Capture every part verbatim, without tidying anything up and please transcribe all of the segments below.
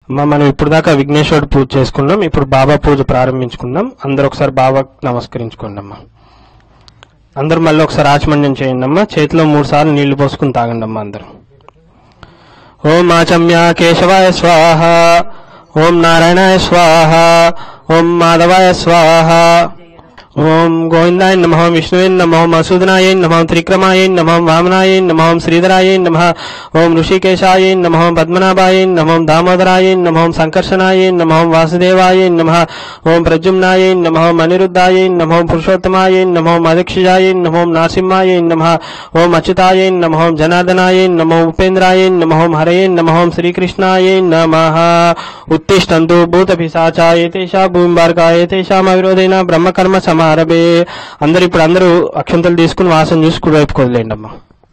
మనం ఇప్పుడు దాకా విఘ్నేశ్వరుడు పూజ చేసుకున్నాం. ఇప్పుడు బాబా పూజ ప్రారంభించుకుందాం. అందరూ ఒకసారి బాబాకు నమస్కరించుకోండి అమ్మా. అందరూ మళ్ళీ ఒకసారి ఆచమన్యం చేయండి అమ్మా. చేతిలో మూడు సార్లు నీళ్లు పోసుకుని తాగండి అమ్మా అందరూ. ఓం ఆచమ్య కేశవాయ స్వాహ, ఓం నారాయణాయ స్వాహ, ఓం మాధవాయ స్వాహ, ఓం గోవిందాయ నమః, విష్ణువే నమః, మసూదనాయ నమః, త్రిక్రమాయ నమః, వామనాయ నమః, శ్రీధరాయ నమః, ఓం ఋషికేశాయ నమః, పద్మనాభాయ నమః, దామోదరాయ నమః, సంకర్షణాయ నమః, వాసుదేవాయ నమః, ఓం ప్రద్యుమ్నాయ నమః, మనిరుద్ధాయ నమః, పురుషోత్తమాయ నమః, మదక్షిజాయ నమః, నారసింహాయ నమః, ఓం అచ్యుతాయ నమః, జనార్దనాయ నమః, ఉపేంద్రాయ నమః, హరయే నమః, శ్రీకృష్ణాయ నమః. ఉత్తిష్టంతు భూతపిశాచాయ తేషా భూమింబార్కాయ తేషాం అవిరోధేన బ్రహ్మకర్మ సమారభే. అందరు ఇప్పుడు అందరూ అక్షంతలు తీసుకుని వాసన చూసి కుడివైపు వదిలేండి అమ్మా.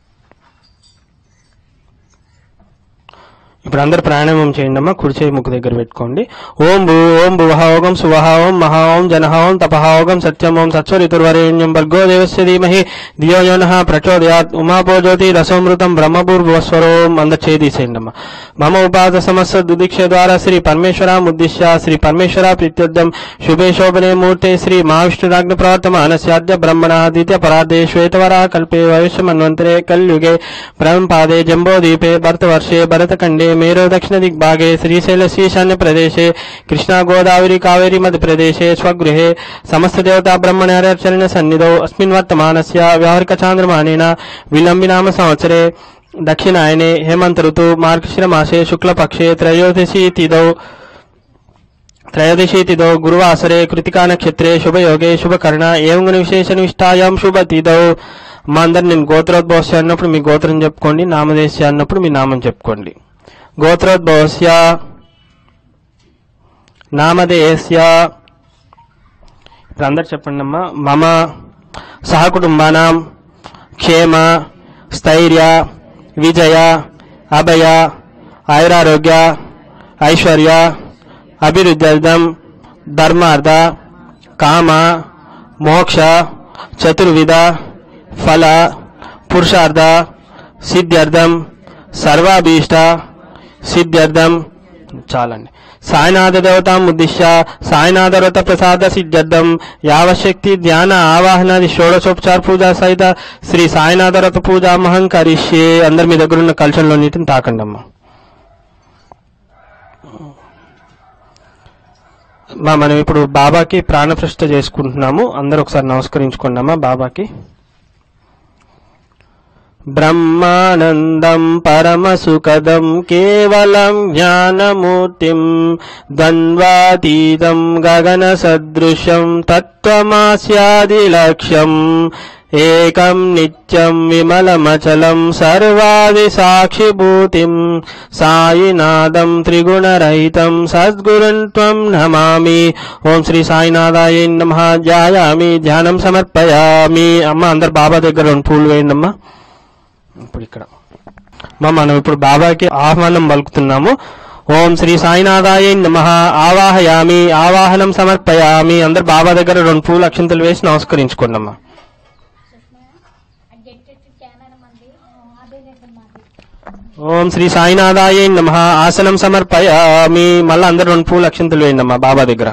ఇప్పుడు అందరు ప్రాణాయామం చేయండి అమ్మా. కుడి చేయి ముక్కు దగ్గర పెట్టుకోండి. ఓం భూ ఓం భువః ఓం సువః ఓం మహా ఓం జనః ఓం తపః ఓం సత్యం ఓం సత్సవితుర్వరేణ్యం భర్గో దేవస్య ధీమహి ధియో యో నః ప్రచోదయాత్. ఉమాపో జ్యోతి రసోమృతం బ్రహ్మభూర్భువస్వరోం. అందరు చేయి తీసేయండి అమ్మా. మమ ఉపాద సమస్త దుదిక్ష ద్వారా శ్రీ పరమేశ్వరాం ఉద్దిశ్య శ్రీ పరమేశ్వర ప్రీత్యర్థం శుభే శోభనే మూర్తే శ్రీ మహావిష్ణురాజ్ఞ ప్రవర్తమానస్యాద్య బ్రహ్మణ ద్వితీయ పరార్ధే శ్వేతవరా కల్పే వయుష్యమన్వంతరే కల్యుగే బ్రహ్మపాదే జంబోదీపే భరతవర్షే భరతఖండే మేరో దక్షిణ దిగ్భాగే శ్రీశైల ఈశాన్య ప్రదేశే కృష్ణా గోదావరి కావేరీ మధ్య ప్రదేశే స్వగృహే సమస్త దేవతా బ్రహ్మణ్యార్చరణ సన్నిధౌ అస్మిన్ వర్తమానస్య వ్యావహారిక చాంద్రమానేన విలంబినామ సంవత్సరే దక్షిణాయనే హేమంత ఋతు మార్గశిర మాసే శుక్లపక్షే త్రయోదశి తిథౌ త్రయోదశి తిథౌ గురువాసరే కృతికా నక్షత్రే శుభయోగే శుభకర్ణ ఏం విశేష నిష్టాయాం శుభ తిథౌ. మా అందరు నేను గోత్రోద్భవస్య అన్నప్పుడు మీ గోత్రం చెప్పుకోండి, నామదేశ్య అన్నప్పుడు మీ నామం చెప్పుకోండి. గోత్రోద్భవస్య నామదేశ్య. ఇప్పుడు అందరు చెప్పండి అమ్మా. మమ సహకుటుంబానాం క్షేమ స్థైర్య విజయ అభయ ఆయురారోగ్య ఐశ్వర్య అభివృద్ధ్యర్థం ధర్మార్థ కామ మోక్ష చతుర్విధ ఫల పురుషార్థ సిద్ధ్యర్థం సర్వాభీష్ట సిద్ధ్యర్థం. చాలండి. సాయినాథ దేవతాం ఉద్దిశ్య సాయినాథ వ్రత ప్రసాద సిద్ధ్యర్థం యావశక్తి ధ్యాన ఆవాహనాది షోడశోపచార పూజ సహిత శ్రీ సాయినాథ వ్రత పూజ మహం కరిష్యే. అందరు మీ దగ్గర ఉన్న కలశంలో నీటిని తాకండి అమ్మా. మా మనం ఇప్పుడు బాబాకి ప్రాణప్రతిష్ఠ చేసుకుంటున్నాము. అందరూ ఒకసారి నమస్కరించుకోండి అమ్మా బాబాకి. బ్రహ్మానందం పరమసుఖదం కేవలం జ్ఞానమూర్తిం ద్వంద్వాతీతం గగన సదృశం తత్వమాస్యాది లక్ష్యం ఏకం నిత్యం విమలమచలం సర్వాది సాక్షిభూతిం సాయినాథం త్రిగుణరహితం సద్గురున్ త్వం నమామి. ఓం శ్రీ సాయినాథాయ నమః. ధ్యాయామి ధ్యానం సమర్పయామి. అమ్మ అందరు బాబా దగ్గర రెండు పూలు వేయండి అమ్మా. ఇప్పుడు ఇక్కడ మా మనం ఇప్పుడు బాబాకి ఆహ్వానం పలుకుతున్నాము. ఓం శ్రీ సాయినాథాయ నమః. ఆవాహయామి ఆవాహనం సమర్పయామి. అందరు బాబా దగ్గర రెండు పూలు అక్షంతలు వేసి నమస్కరించుకోండి అమ్మా. ఓం శ్రీ సాయినాథాయ నమః. ఆసనం సమర్పయామి. మళ్ళీ అందరు రెండు పూలు అక్షంతలు వేయండి అమ్మా బాబా దగ్గర.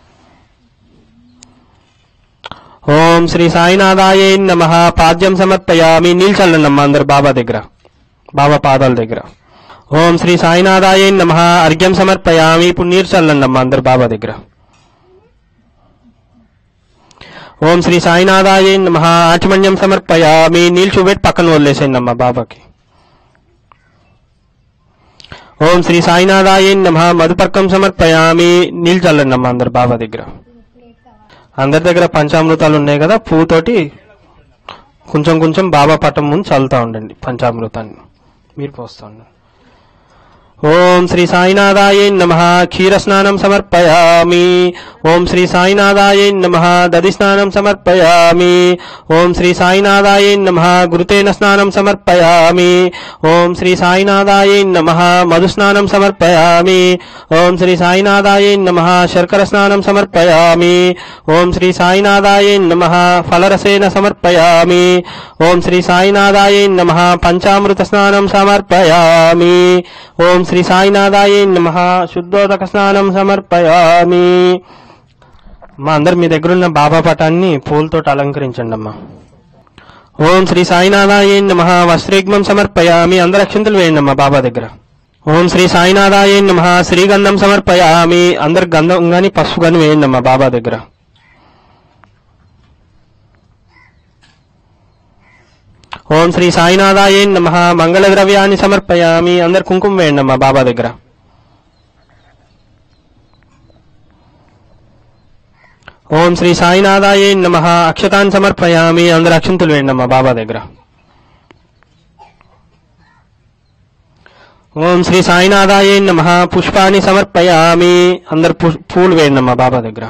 ఓం శ్రీ సాయినాథాయ నమః. పాద్యం సమర్పయామి. నిల్చల్లండి అమ్మా అందరు బాబా దగ్గర, బాబా పాదాల దగ్గర. ఓం శ్రీ సాయినాథాయ నమః. అర్ఘ్యం సమర్పయామి. ఇప్పుడు నీరు చల్లండి అమ్మా అందరు బాబా దగ్గర. ఓం శ్రీ సాయినాథాయ నమః. ఆచమన్యం సమర్పయామి. నీళ్ళు చూపెట్టి పక్కన వదిలేసేయండి అమ్మా బాబాకి. ఓం శ్రీ సాయినాథాయ నమః. మధుపర్కం సమర్పయామి. నీళ్ళు చల్లండి అమ్మా అందరు బాబా దగ్గర. అందరి దగ్గర పంచామృతాలు ఉన్నాయి కదా, పువ్వుతోటి కొంచెం కొంచెం బాబా పటం ముందు చల్లుతా ఉండండి పంచామృతాన్ని. మీరు పోస్తా ఉండండి. ఓం శ్రీ సాయినాథాయ నమః. క్షీర స్నానం సమర్పయామి. ఓం శ్రీ సాయినాథాయ నమః. దధి స్నానం సమర్పయామి. ఓం శ్రీ సాయినాథాయ నమః. గురుతేన స్నానం సమర్పయామి. ఓం శ్రీ సాయినాథాయ నమః. మధు స్నానం సమర్పయామి. ఓం శ్రీ సాయినాథాయ నమః. శర్కర స్నానం సమర్పయామి. ఓం శ్రీ సాయినాథాయ నమః. ఫలరసేన సమర్పయామి. ఓం శ్రీ సాయినాథాయ నమః. పంచామృత స్నానం సమర్పయామి. ఓం శ్రీ సాయినాథాయ నమః శుద్ధోదక స్నానం సమర్పయామి. మా అందరు మీ దగ్గర ఉన్న బాబా పటాన్ని పూలతో అలంకరించండి అమ్మా. ఓం శ్రీ సాయినాథాయ నమః వస్త్రేగ్మం సమర్పయామి. అందరు అక్షంతలు వేయండి అమ్మా బాబా దగ్గర. ఓం శ్రీ సాయినాథాయ నమః శ్రీగంధం సమర్పయామి. అందరు గంధం గాని పసుపు గాని వేయండి అమ్మా బాబా దగ్గర. ఓం శ్రీ సాయినాథాయ నమః మంగళ ద్రవ్యాన్ని సమర్పయామి. అందరు కుంకుమ వేయండి అమ్మా బాబా దగ్గర. ఓం శ్రీ సాయినాథాయ నమః అక్షతాన్ని సమర్పయామి. అందరు అక్షంతులు వేయండి అమ్మా బాబా దగ్గర. ఓం శ్రీ సాయినాథాయ నమః పుష్పాన్ని సమర్పయామి. అందరు పూలు వేయండి అమ్మా బాబా దగ్గర.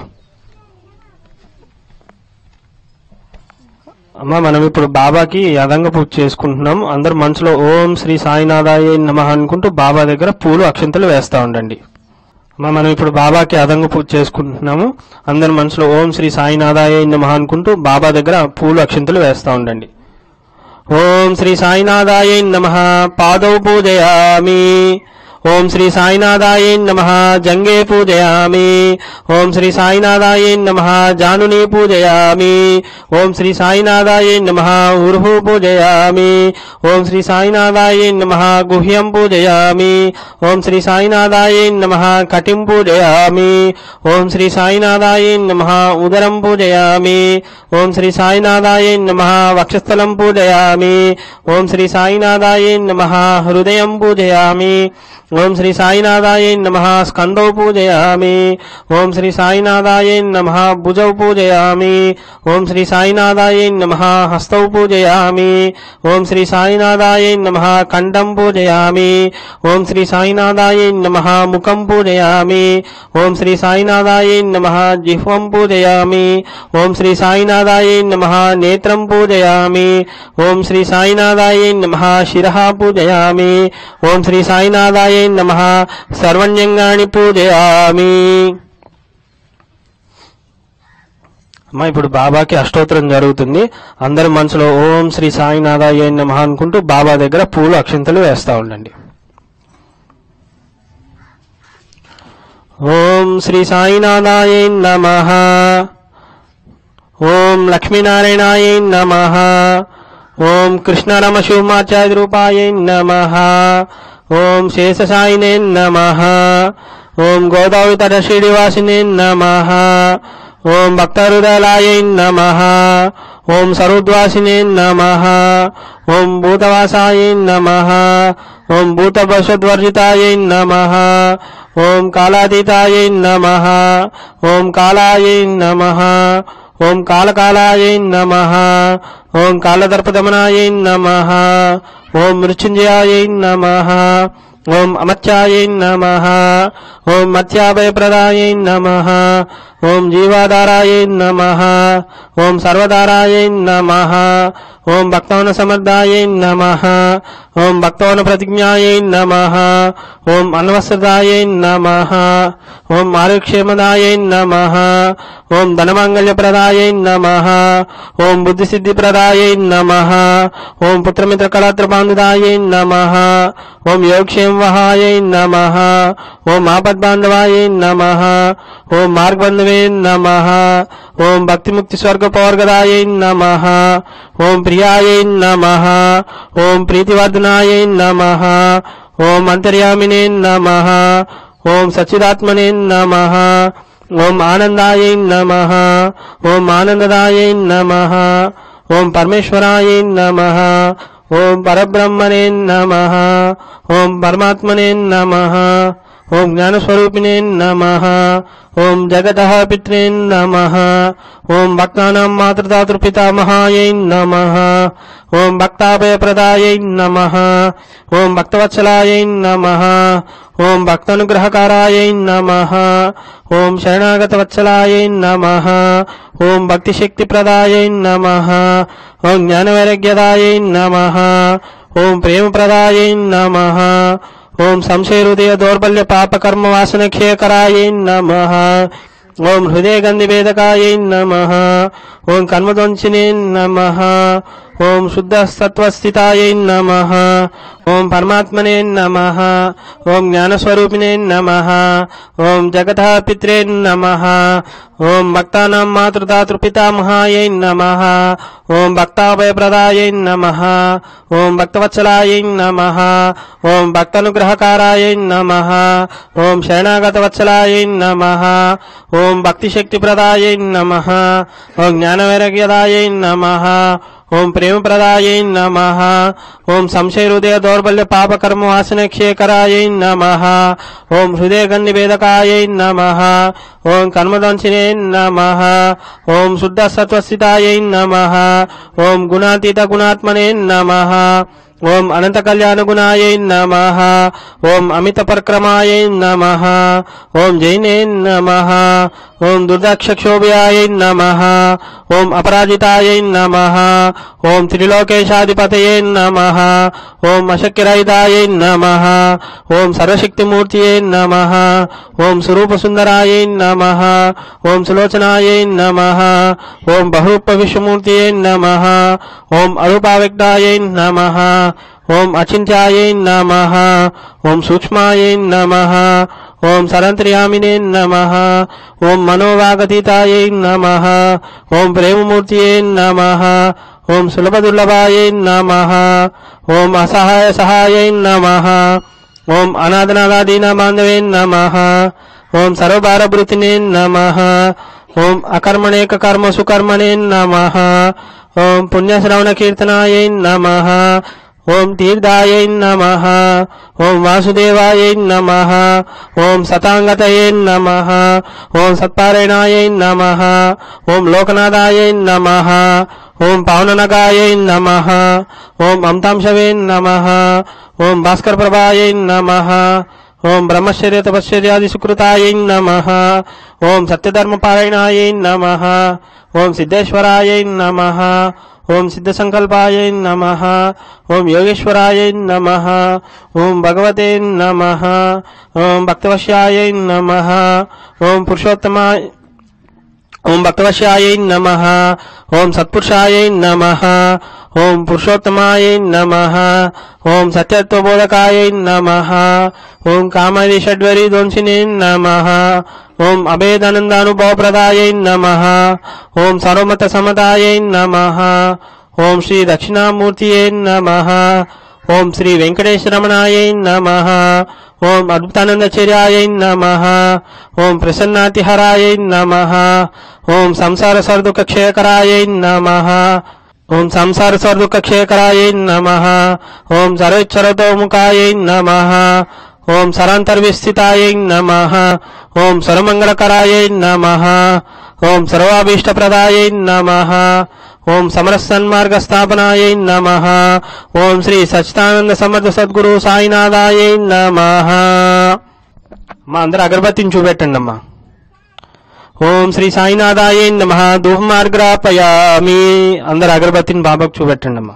అమ్మ మనం ఇప్పుడు బాబాకి యదంగ పూజ చేసుకుంటున్నాం. అందరు మనసులో ఓం శ్రీ సాయినాథాయ నమః అనుకుంటూ బాబా దగ్గర పూలు అక్షంతలు వేస్తా ఉండండి. అమ్మ మనం ఇప్పుడు బాబాకి యదంగ పూజ చేసుకుంటున్నాము. అందరు మనసులో ఓం శ్రీ సాయినాథాయ నమః అనుకుంటూ బాబా దగ్గర పూలు అక్షంతలు వేస్తా ఉండండి. ఓం శ్రీ సాయినాథాయ నమః పాదౌ పూజయామి. ఓం శ్రీ సాయినాథాయ నమః జంగే పూజయామి. ఓం శ్రీ సాయినాథాయ నమః జానుని పూజయామి. ఓం శ్రీ సాయినాథాయ నమః ఉర్హు పూజయామి. ఓం శ్రీ సాయినాథాయ నమః గుహ్యం పూజయామి. ఓం శ్రీ సాయినాథాయ నమః కటిం పూజయామి. ఓం శ్రీ సాయినాథాయ నమః ఉదరం పూజయామి. ఓం శ్రీ సాయినాథాయ నమః వక్షస్థలం పూజయామి. ఓం శ్రీ సాయినాథాయ నమః హృదయం పూజయామి. ఓం శ్రీ సాయినాథాయ నమః స్కందౌ పూజయామి. ఓం శ్రీ సాయినాథాయ నమః భుజౌ పూజయామి. ఓం శ్రీ సాయినాథాయ నమః హస్తౌ పూజయామి. ఓం శ్రీ సాయినాథాయ నమః కంఠం పూజయామి. ఓం శ్రీ సాయినాథాయ నమః ముఖం పూజయామి. ఓం శ్రీ సాయినాథాయ నమః జిహ్వం పూజయామి. ఓం శ్రీ సాయినాథాయ నమః నేత్రం పూజయామి. ఓం శ్రీ సాయినాథాయ నమః శిరః పూజయామి. ఓం శ్రీ సాయినాథాయ నమః సర్వణ్యంగాని పూజయామి. అమ్మా ఇప్పుడు బాబాకి అష్టోత్తరం జరుగుతుంది. అందరి మనసులో ఓం శ్రీ సాయినాథాయ నమః అనుకుంటూ బాబా దగ్గర పూలు అక్షంతలు వేస్తా ఉండండి. ఓం శ్రీ సాయినాథాయ నమః. ఓం లక్ష్మీనారాయణాయ నమః. ఓం కృష్ణరమ శివమాచార్య రూపాయ నమః. ఓం శేషసాయినే నమః. ఓం గోదావరి తట శ్రీనివాసినే నమః. ఓం భక్తహృదయాయ నమః. ఓం సర్వద్వాసినే నమః. ఓం భూతవాసాయ నమః. ఓం భూతభవిష్యద్వర్జితాయ నమః. ఓం కాలాతీతాయ నమః. ఓం కాలాయ నమః. ఓం కాలకాలాయ నమః. ఓం కాలదర్పదమనాయ నమః. ఓం మృత్యుంజయాయ నమః. ఓం అమర్త్యాయ నమః. ఓం మత్యాభయప్రదాయ నమః. ఓం జీవాధారాయ నమః. ఓం సర్వధారాయ నమః. ఓం భక్తవన సమర్థాయ నమః. ఓం భక్తవన ప్రతిజ్ఞాయ నమః. ఓం అన్వస్త్రదాయ నమః. ఓం ఆరోగ్యక్షేమదాయ నమః. ఓం ధనమాంగళ్యప్రదాయ నమః. ఓం బుద్ధిసిద్ధిప్రదాయ నమః. ఓం పుత్రమిత్రకళాత్రబాంధుదాయ నమః. ఓం యోగక్షేమవహాయ నమః. ఓం ఆపద్బాంధవాయ నమః. ఓం మార్గబంధవే నమః. ఓం భక్తిముక్తి స్వర్గపవర్గదాయ నమః. ఓం ప్రియాయ నమః. ఓం ప్రీతివర్ధనాయ నమః. ఓం అంతర్యామినే నమః. ఓం సచ్చిదాత్మనే నమః. ఓం ఆనందాయ నమః. ఓం ఆనందదాయ నమః. ఓం పరమేశ్వరాయ నమః. ఓం పరబ్రహ్మణే నమః. ఓం పరమాత్మనే నమః. ఓం జ్ఞానస్వరూపిణే నమః. ఓం జగతః పిత్రే నమః. ఓం భక్తానాం మాతృదాతృపితామహాయ నమః. ఓం భక్తాభయప్రదాయ నమః. ఓం భక్తవత్సలాయ నమః. ఓం భక్తానుగ్రహకారాయ నమః. ఓం శరణాగతవత్సలాయ నమః. ఓం భక్తిశక్తిప్రదాయ నమః. ఓం జ్ఞానవైరాగ్యదాయ నమః. ఓం ప్రేమప్రదాయ నమః. ఓం సంశయహృదయ దౌర్బల్య పాపకర్మ వాసన క్షయకరాయ నమః. ఓం హృదయ గంధిభేదకాయ నమః. ఓం కర్మధ్వంసినే నమః. ఓం శుద్ధ సత్వస్థితాయై నమః. ఓం పరమాత్మనే నమః. ఓం జ్ఞానస్వరూపిణే నమః. ఓం జగతః పిత్రే నమః. ఓం భక్తానాం మాతృదాతృపితామహాయై నమః. ఓం భక్తాభయప్రదాయై నమః. ఓం భక్తవత్సలాయై నమః. ఓం భక్తానుగ్రహకారాయై నమః. ఓం శరణాగతవత్సలాయై నమః. ఓం భక్తిశక్తిప్రదాయై నమః. ఓం జ్ఞానవైరాగ్యదాయై నమః. ఓం ప్రేమప్రదాయై నమః. ఓం సంశయ హృదయ దౌర్బల్య పాపకర్మ వాసన క్షేకరాయై నమః. ఓం హృదయ గంధి భేదకాయై నమః. ఓం కర్మదంచినే నమః. ఓం శుద్ధ సత్వస్థితాయై నమః. ఓం గుణాతీత గుణాత్మనే నమః. ఓం అనంత కళ్యాణ గుణాయై నమః. ఓం అమిత పరక్రమాయై నమః. ఓం జైనే నమః. ఓం దుర్దక్షక్షోభయాయై నమః. ఓం అపరాజితాయై నమః. ఓం త్రిలోకేశాధిపతయే నమః. ఓం అశక్యరహితాయై నమః. ఓం సర్వశక్తిమూర్తియే నమః. ఓం స్వరూపసుందరాయై నమః. ఓం సులోచనాయై నమః. ఓం బహురూప విశ్వమూర్తియే నమః. ఓం అరూపావ్యక్తాయై నమః. ఓం అచింత్యాయై నమః. ఓం సూక్ష్మాయై నమః. ఓం సరంత్ర్యామినే నమః. ఓం మనోవాగతీతాయై నమః. ఓం ప్రేమమూర్తియే నమః. ఓం సులభ దుర్లభాయై నమః. ఓం అసహాయ సహాయై నమః. ఓం అనాథనాదాదీన బాంధవే నమః. ఓం సర్వభారభృతినే నమః. ఓం అకర్మణేక కర్మ సుకర్మణే నమః. ఓం పుణ్యశ్రవణ కీర్తనాయై నమః. ఓం తీర్థాయై నమః. ఓం వాసుదేవాయై నమః. ఓం సతాంగతయే నమః. ఓం సత్పారాయణాయై నమః. ఓం లోకనాథాయై నమః. ఓం పవననగాయై నమః. ఓం అమృతాంశవే నమః. ఓం భాస్కర ప్రభాయై నమః. ఓం బ్రహ్మచర్య తపశ్చర్యాది సుకృతాయై నమః. ఓం సత్యధర్మపారాయణాయై నమః. ఓం సిద్ధేశ్వరాయై నమః. ఓం సిద్ధ సంకల్పాయై నమః. ఓం యోగేశ్వరాయై నమః. ఓం భగవతే నమః. ఓం భక్తవశ్యాయై నమః. ఓం పురుషోత్తమాయ ఓం భక్తవశ్యాయై నమః. ఓం సత్పురుషాయై నమః. ఓం పురుషోత్తమాయై నమః. ఓం సత్యత్వబోధకాయై నమః. ఓం కామాది షడ్వరి ధ్వంసినే నమః. ఓం అభేదానందానుభవప్రదాయై నమః. ఓం సర్వమత సమతాయై నమః. ఓం శ్రీ దక్షిణామూర్తియే నమః. ఓం శ్రీ వెంకటేశ్వరమణాయై నమః. ఓం అద్భుతానందచర్యాయై నమః. ఓం ప్రసన్నాతిహరాయై నమః. ఓం సంసార సర్దుఃఖ క్షయకరాయై నమః. ఓం సంసార సర్దుఃఖ క్షయకరాయై నమః. ఓం సర్వేచ్చరతోముఖాయై నమః. ఓం సరాంతర్విస్థితాయై నమః. ఓం సర్వమంగళకరాయై నమః. ఓం సర్వాభీష్టప్రదాయై నమః. ఓం సమరసన్మార్గస్థాపనాయై నమః. ఓం శ్రీ సచ్చిదానంద సమర్థ సద్గురు సాయినాథాయై నమః. మా అందరూ అగరబత్తిని చూపెట్టండి అమ్మా. ఓం శ్రీ సాయినాథాయై నమః. ధూపమార్గ్రాపయామి. అందరు అగరబత్తిని బాబాకు చూపెట్టండి అమ్మా.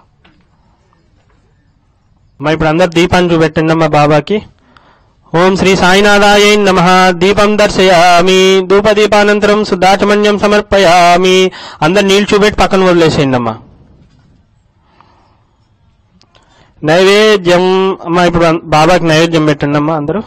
మా ఇప్పుడు అందరు దీపాన్ని చూపెట్టండి అమ్మా బాబాకి. ఓం శ్రీ సాయినాథాయై నమః. దీపం దర్శయామి. ధూపదీపానంతరం శుద్ధాచమన్యం సమర్పయామి. అందరు నీళ్ళు చూపెట్టి పక్కన వదిలేసేయండి అమ్మా. నైవేద్యం అమ్మా. ఇప్పుడు బాబాకి నైవేద్యం పెట్టండి అమ్మా అందరూ.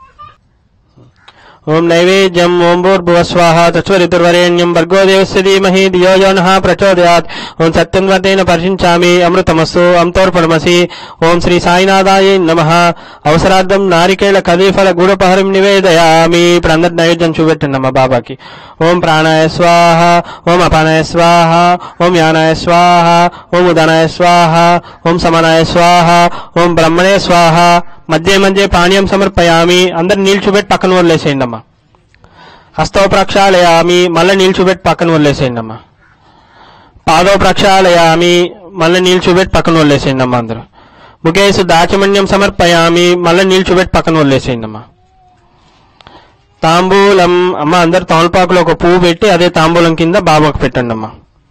ఓం నైవేద్యం. ఓం భూర్భువస్వాహ తత్సవితుర్వరేణ్యం భర్గో దేవస్య ధీమహి ధియో యో నః ప్రచోదయాత్. ఓం సత్యం వర్తేన పరిశించామి అమృతమస్తు అమృతోర్పణమసి. ఓం శ్రీ సాయినాథాయై నమః. అవసరార్థం నారికేళ కదీఫల గూఢపహరం నివేదయామి. ఇప్పుడు అందరు నైవేద్యం చూపెట్టండి అమ్మా బాబాకి. ఓం ప్రాణాయ స్వాహ. ఓం అపానాయ స్వాహ. ఓం యానాయ స్వాహ. ఓం ఉదానాయ స్వాహ. ఓం సమానాయ స్వాహ. ఓం బ్రహ్మణే స్వాహ. మధ్య మధ్య పానీయం సమర్పయామి. అందరు నీళ్ళు చూపెట్టి పక్కన వదిలేసేయండి అమ్మా. హస్తో ప్రక్షాళయామి. మళ్ళీ నీళ్ళు చూపెట్టి పక్కన వదిలేసేయండి అమ్మా. పాదో ప్రక్షాళయామి. మళ్ళీ నీళ్ళు చూపెట్టి పక్కన వదిలేసేయండి అమ్మా అందరూ. ముఖేసు దాచమన్యం సమర్పయామి. మళ్ళీ నీళ్ళు చూపెట్టి పక్కన వదిలేసేయండి అమ్మా. తాంబూలం అమ్మ. అందరు తమలపాకులో ఒక పువ్వు పెట్టి అదే తాంబూలం కింద బాబాకు పెట్టండి అమ్మా.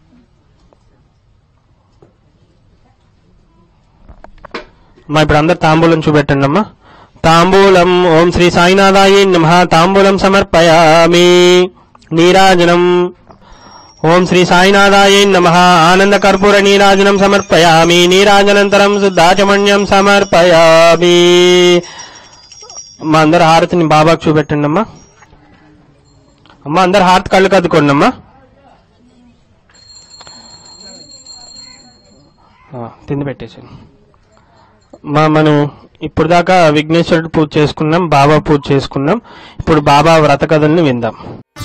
మా ఇప్పుడు అందరు తాంబూలం చూపెట్టండి అమ్మా. తాంబూలం. ఓం శ్రీ సాయినాథాయై నమః. తాంబూలం సమర్పయామి. నీరాజనం. ఓం శ్రీ సాయినాథాయ నమః. ఆనంద కర్పూర నీరాజనం సమర్పయామి. నీరాజనంతరం శుద్ధాచమణ్యం సమర్పయామి. అమ్మ అందరు హారతిని బాబాకు చూపెట్టండి అమ్మా. అమ్మ అందరు హారతి కళ్ళు కద్దుకోండి అమ్మా. తిండి పెట్టేసాను మా. మనం ఇప్పుడు దాకా విఘ్నేశ్వరుడు పూజ చేసుకున్నాం, బాబా పూజ చేసుకున్నాం. ఇప్పుడు బాబా వ్రత కథల్ని విందాం.